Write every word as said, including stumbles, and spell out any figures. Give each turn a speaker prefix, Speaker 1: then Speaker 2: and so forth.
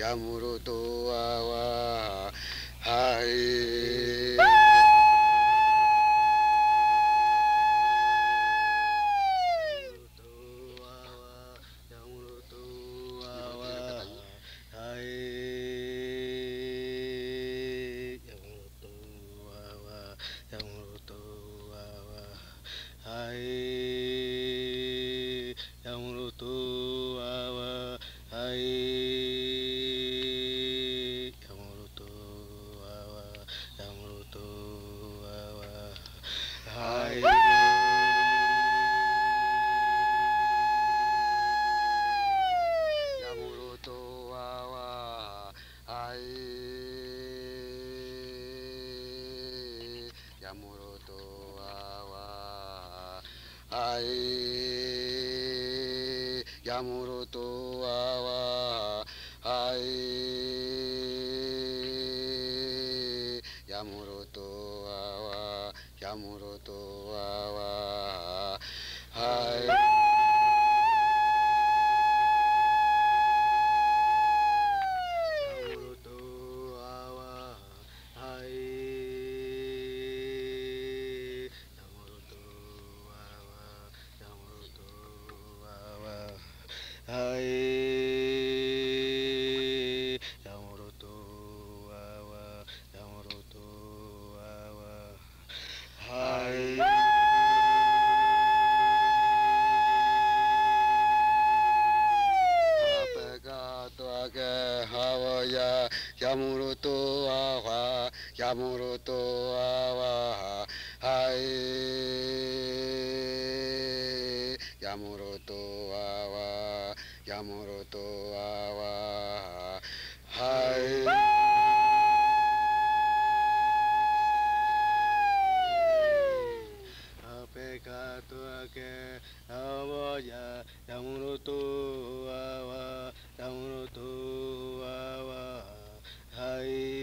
Speaker 1: yamuruto awa hai. Yamuruto awa hai Yamuruto awa Yamuruto awa hai Yamuruto awa hai Yamuruto awa Yamuruto awa hai Yamuruto awa Yamuruto awa hai Apegato ake hawaya Yamuruto awa Yamuruto awa hai Yamuruto awa Yamuruto awa hai Apegato ake hawaya Yamuruto awa Yamuruto awa hai